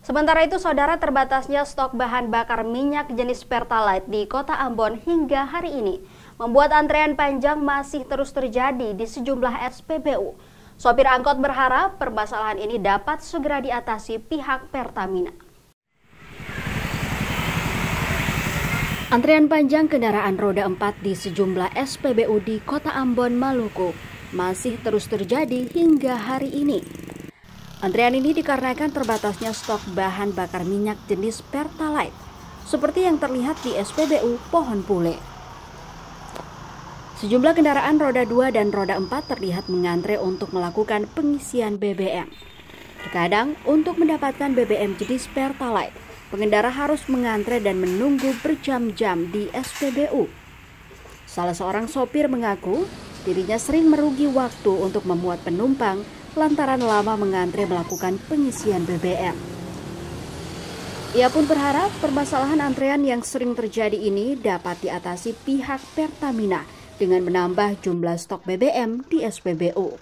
Sementara itu, saudara, terbatasnya stok bahan bakar minyak jenis Pertalite di Kota Ambon hingga hari ini membuat antrean panjang masih terus terjadi di sejumlah SPBU. Sopir angkot berharap permasalahan ini dapat segera diatasi pihak Pertamina. Antrean panjang kendaraan roda 4 di sejumlah SPBU di Kota Ambon, Maluku masih terus terjadi hingga hari ini. Antrean ini dikarenakan terbatasnya stok bahan bakar minyak jenis Pertalite, seperti yang terlihat di SPBU Pohon Pule. Sejumlah kendaraan roda 2 dan roda 4 terlihat mengantre untuk melakukan pengisian BBM. Terkadang, untuk mendapatkan BBM jenis Pertalite, pengendara harus mengantre dan menunggu berjam-jam di SPBU. Salah seorang sopir mengaku dirinya sering merugi waktu untuk memuat penumpang lantaran lama mengantre melakukan pengisian BBM. Ia pun berharap permasalahan antrean yang sering terjadi ini dapat diatasi pihak Pertamina dengan menambah jumlah stok BBM di SPBU.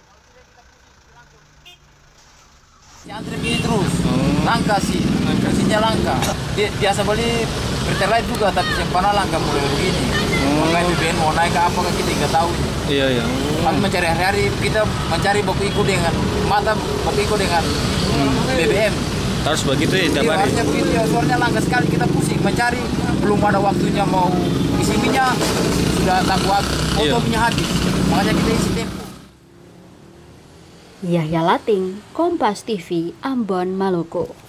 Antre begini terus, langka sih, fungsinya langka. Biasa beli Pertalite juga, tapi siapa langka mulai begini. Mau naik BBM, mau naik ke apa kita nggak tahu. Iya. Kami mencari hari-hari, kita mencari baku iku dengan BBM. Harus begitu ya tiap hari. Harusnya begitu ya, soalnya langka sekali, kita pusing mencari, belum ada waktunya mau isi minyak, sudah tangguh waktu minyak habis, makanya kita isi tempo. Yahya Lating, Kompas TV, Ambon, Maluku.